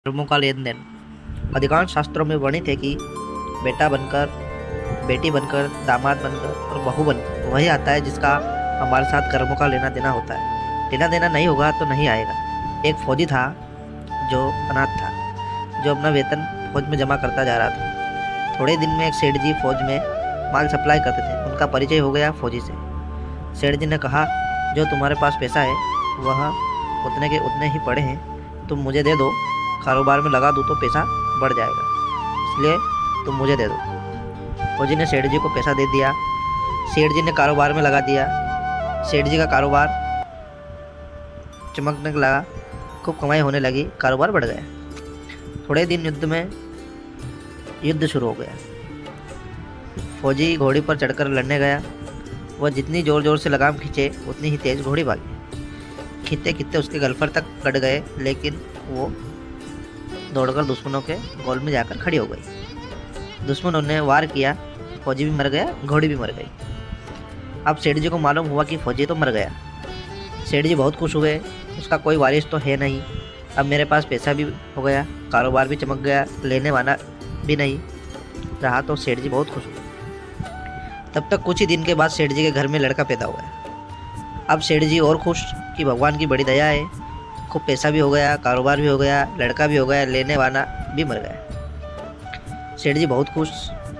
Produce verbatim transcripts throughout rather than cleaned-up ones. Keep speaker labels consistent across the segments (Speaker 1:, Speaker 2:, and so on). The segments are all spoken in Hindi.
Speaker 1: धर्मों का लेन देन। अधिकांश शास्त्रों में वर्णित है कि बेटा बनकर, बेटी बनकर, दामाद बनकर और बहू बनकर वही आता है जिसका हमारे साथ कर्मों का लेना देना होता है। लेना देना नहीं होगा तो नहीं आएगा। एक फौजी था जो अनाथ था, जो अपना वेतन फौज में जमा करता जा रहा था। थोड़े दिन में एक सेठ जी फौज में माल सप्लाई करते थे। उनका परिचय हो गया फौजी से। सेठ जी ने कहा, जो तुम्हारे पास पैसा है वह उतने के उतने ही पड़े हैं, तुम मुझे दे दो, कारोबार में लगा दूँ तो पैसा बढ़ जाएगा, इसलिए तुम मुझे दे दो। फौजी ने सेठ जी को पैसा दे दिया। सेठ जी ने कारोबार में लगा दिया। सेठ जी का कारोबार चमकने लगा, खूब कमाई होने लगी, कारोबार बढ़ गया। थोड़े दिन युद्ध में युद्ध शुरू हो गया। फौजी घोड़ी पर चढ़कर लड़ने गया। वह जितनी जोर जोर से लगाम खींचे उतनी ही तेज घोड़ी भागी। खींचते खींचते उसके गलफर तक कट गए, लेकिन वो दौड़कर दुश्मनों के गोल में जाकर खड़ी हो गई। दुश्मनों ने वार किया, फौजी भी मर गया, घोड़ी भी मर गई। अब सेठ जी को मालूम हुआ कि फौजी तो मर गया। सेठ जी बहुत खुश हुए, उसका कोई वारिस तो है नहीं, अब मेरे पास पैसा भी हो गया, कारोबार भी चमक गया, लेने वाला भी नहीं रहा, तो सेठ जी बहुत खुश हुए। तब तक कुछ ही दिन के बाद सेठ जी के घर में लड़का पैदा हुआ। अब सेठ जी और खुश कि भगवान की बड़ी दया है, खूब पैसा भी हो गया, कारोबार भी हो गया, लड़का भी हो गया, लेने वाला भी मर गया। सेठ जी बहुत खुश।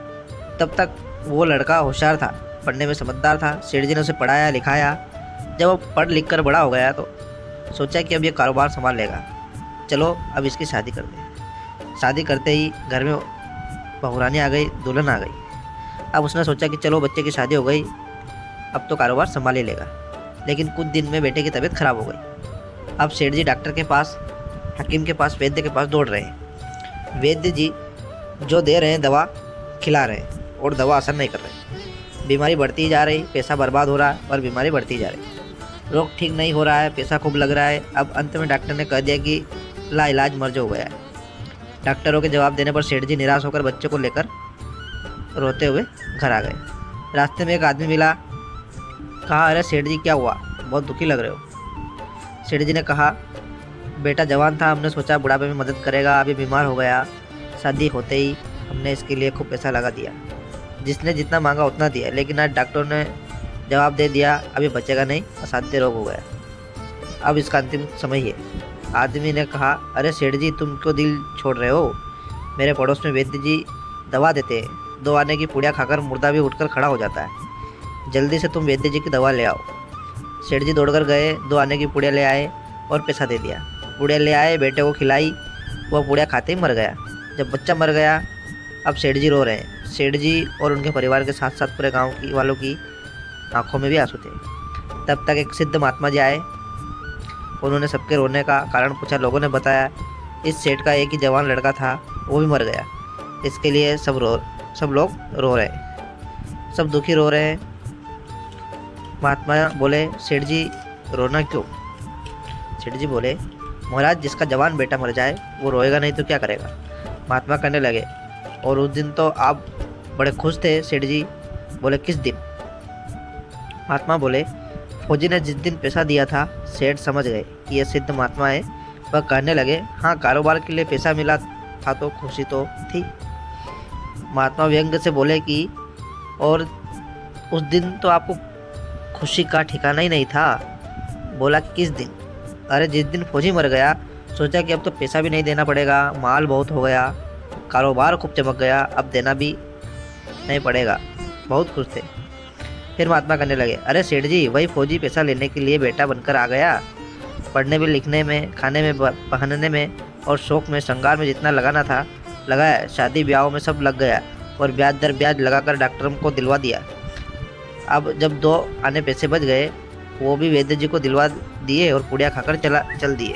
Speaker 1: तब तक वो लड़का होशियार था, पढ़ने में समझदार था। सेठ जी ने उसे पढ़ाया लिखाया। जब वो पढ़ लिख कर बड़ा हो गया तो सोचा कि अब ये कारोबार संभाल लेगा, चलो अब इसकी शादी कर दें। शादी करते ही घर में बहुरानी आ गई, दुल्हन आ गई। अब उसने सोचा कि चलो बच्चे की शादी हो गई, अब तो कारोबार संभाल ही लेगा। लेकिन कुछ दिन में बेटे की तबीयत खराब हो गई। अब सेठ जी डॉक्टर के पास, हकीम के पास, वैद्य के पास दौड़ रहे हैं। वैद्य जी जो दे रहे हैं दवा खिला रहे हैं और दवा असर नहीं कर रही। बीमारी बढ़ती ही जा रही, पैसा बर्बाद हो रहा है और बीमारी बढ़ती जा रही। रोग ठीक नहीं हो रहा है, पैसा खूब लग रहा है। अब अंत में डॉक्टर ने कह दिया कि ला इलाज मर्ज हो गया है। डॉक्टरों के जवाब देने पर सेठ जी निराश होकर बच्चे को लेकर रोते हुए घर आ गए। रास्ते में एक आदमी मिला। कहा, अरे सेठ जी क्या हुआ, बहुत दुखी लग रहे हो। सेठ जी ने कहा, बेटा जवान था, हमने सोचा बुढ़ापे में मदद करेगा, अभी बीमार हो गया। शादी होते ही हमने इसके लिए खूब पैसा लगा दिया, जिसने जितना मांगा उतना दिया, लेकिन आज डॉक्टर ने जवाब दे दिया अभी बचेगा नहीं, असाध्य रोग हो गया, अब इसका अंतिम समय है। आदमी ने कहा, अरे सेठ जी तुम क्यों दिल छोड़ रहे हो, मेरे पड़ोस में वैद्य जी दवा देते हैं, दो आने की पुड़िया खाकर मुर्दा भी उठकर खड़ा हो जाता है, जल्दी से तुम वैद्य जी की दवा ले आओ। सेठ जी दौड़कर गए, दो आने की पुड़िया ले आए और पैसा दे दिया। पुड़िया ले आए, बेटे को खिलाई, वह पुड़िया खाते ही मर गया। जब बच्चा मर गया, अब सेठ जी रो रहे हैं। सेठ जी और उनके परिवार के साथ साथ पूरे गांव की वालों की आंखों में भी आंसू थे। तब तक एक सिद्ध महात्मा जी आए। उन्होंने सबके रोने का कारण पूछा। लोगों ने बताया, इस सेठ का एक ही जवान लड़का था, वो भी मर गया, इसके लिए सब रो सब लोग रो रहे हैं, सब दुखी रो रहे हैं। महात्मा बोले, सेठ जी रोना क्यों? सेठ जी बोले, महाराज जिसका जवान बेटा मर जाए वो रोएगा नहीं तो क्या करेगा। महात्मा कहने लगे, और उस दिन तो आप बड़े खुश थे। सेठ जी बोले, किस दिन? महात्मा बोले, फौजी ने जिस दिन पैसा दिया था। सेठ समझ गए कि यह सिद्ध महात्मा है। वह कहने लगे, हाँ कारोबार के लिए पैसा मिला था तो खुशी तो थी। महात्मा व्यंग से बोले कि और उस दिन तो आपको खुशी का ठिकाना ही नहीं था। बोला कि किस दिन? अरे जिस दिन फौजी मर गया, सोचा कि अब तो पैसा भी नहीं देना पड़ेगा, माल बहुत हो गया, कारोबार खूब चमक गया, अब देना भी नहीं पड़ेगा, बहुत खुश थे। फिर महात्मा कहने लगे, अरे सेठ जी वही फौजी पैसा लेने के लिए बेटा बनकर आ गया। पढ़ने में, लिखने में, खाने में, पहनने में और शौक में, श्रृंगार में जितना लगाना था लगाया। शादी ब्याहों में सब लग गया और ब्याज दर ब्याज लगाकर डॉक्टरों को दिलवा दिया। अब जब दो आने पैसे बच गए, वो भी वैद्य जी को दिलवा दिए और पुड़िया खाकर चला चल दिए।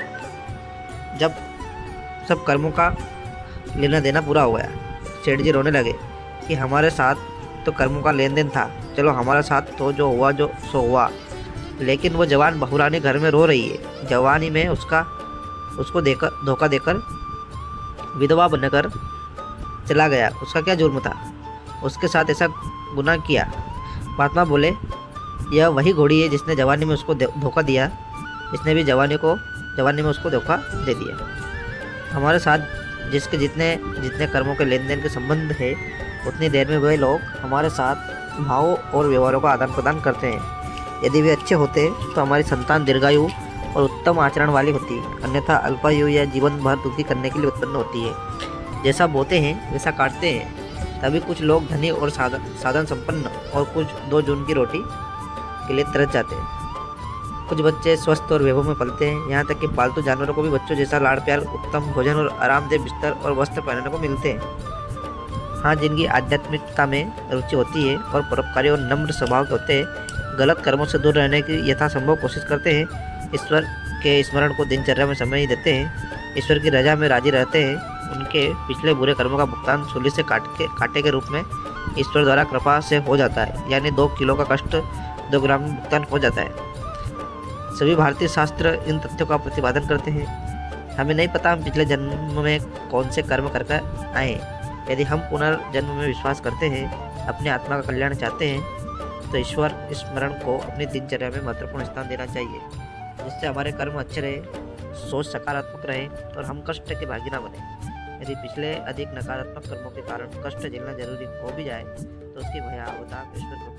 Speaker 1: जब सब कर्मों का लेना देना पूरा हो गया, सेठ जी रोने लगे कि हमारे साथ तो कर्मों का लेन देन था, चलो हमारे साथ तो जो हुआ जो सो हुआ। लेकिन वो जवान बहुरानी घर में रो रही है। जवानी में उसका उसको देकर धोखा देकर विधवा बनकर चला गया, उसका क्या जुर्म था, उसके साथ ऐसा गुनाह किया। महात्मा बोले, यह वही घोड़ी है जिसने जवानी में उसको धोखा दिया, इसने भी जवानी को जवानी में उसको धोखा दे दिया। हमारे साथ जिसके जितने जितने कर्मों के लेन देन के संबंध है, उतनी देर में वे लोग हमारे साथ भावों और व्यवहारों का आदान प्रदान करते हैं। यदि वे अच्छे होते तो हमारी संतान दीर्घायु और उत्तम आचरण वाली होती, अन्यथा अल्पायु या जीवन भर दुखी करने के लिए उत्पन्न होती है। जैसा बोते हैं वैसा काटते हैं। तभी कुछ लोग धनी और साधन साधन संपन्न और कुछ दो जून की रोटी के लिए तरस जाते हैं। कुछ बच्चे स्वस्थ और वैभव में पलते हैं, यहाँ तक कि पालतू जानवरों को भी बच्चों जैसा लाड़ प्यार, उत्तम भोजन और आरामदेह बिस्तर और वस्त्र पहनने को मिलते हैं। हाँ, जिनकी आध्यात्मिकता में रुचि होती है और परोपकारी और नम्र स्वभाव के होते हैं, गलत कर्मों से दूर रहने की यथासंभव कोशिश करते हैं, ईश्वर के स्मरण को दिनचर्या में समय देते हैं, ईश्वर की रजा में राजी रहते हैं, उनके पिछले बुरे कर्मों का भुगतान सूली से काट के कांटे के रूप में ईश्वर द्वारा कृपा से हो जाता है, यानी दो किलो का कष्ट दो ग्राम में भुगतान हो जाता है। सभी भारतीय शास्त्र इन तथ्यों का प्रतिपादन करते हैं। हमें नहीं पता हम पिछले जन्म में कौन से कर्म करके आए। यदि हम पुनर्जन्म में विश्वास करते हैं, अपनी आत्मा का कल्याण चाहते हैं, तो ईश्वर स्मरण को अपनी दिनचर्या में महत्वपूर्ण स्थान देना चाहिए, जिससे हमारे कर्म अच्छे रहे, सोच सकारात्मक रहे और हम कष्ट के भागी ना बने। यदि पिछले अधिक नकारात्मक कर्मों के कारण कष्ट झेलना जरूरी हो भी जाए, तो उसकी भयावता ईश्वर